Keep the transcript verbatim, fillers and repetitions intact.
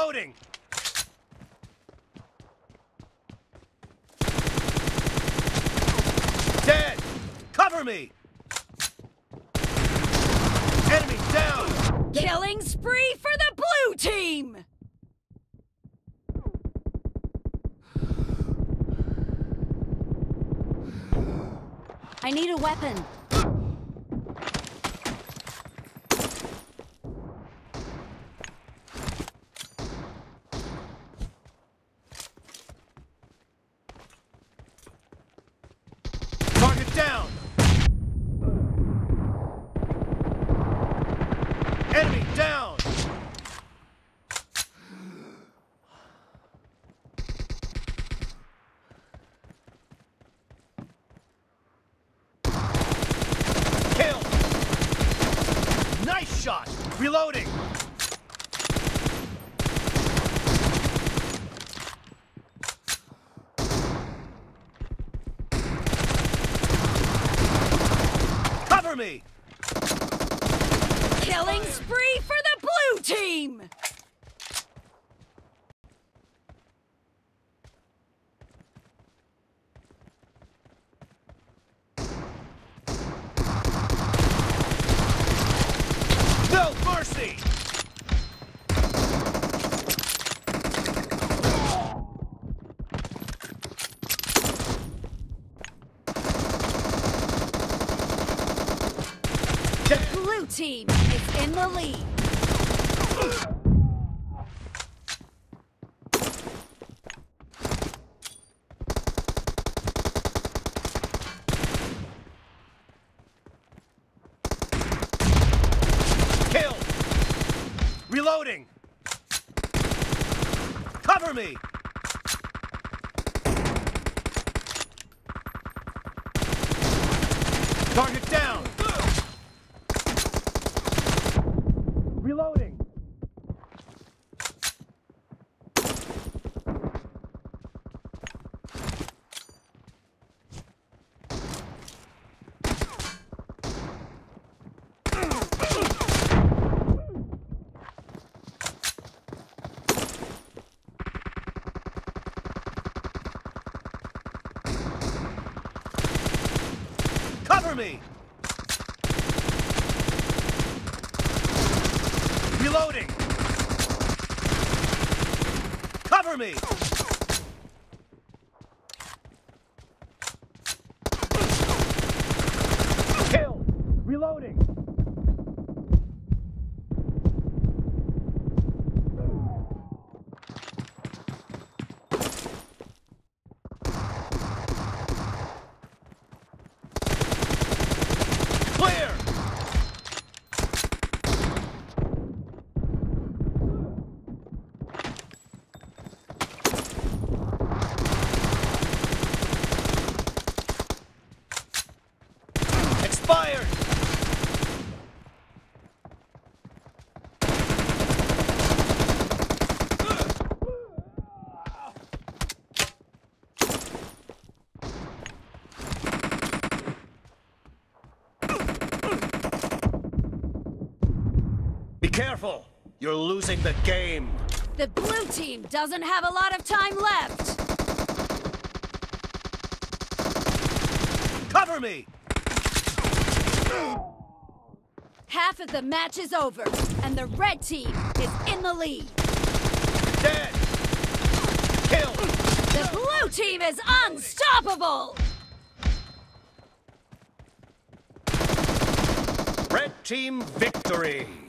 Reloading! Dead! Cover me! Enemy down! Killing spree for the blue team! I need a weapon. Target down! Enemy down! Kill! Nice shot! Reloading! Cover me! Killing spree for the blue team! No mercy! The blue team is in the lead. Kill! Reloading! Cover me! Target down! Reloading! Cover me! Reloading! Cover me! Kill! Reloading! Clear! Expired! Be careful! You're losing the game! The blue team doesn't have a lot of time left. Cover me! Half of the match is over, and the red team is in the lead. Dead! Kill! The blue team is unstoppable! Red team victory!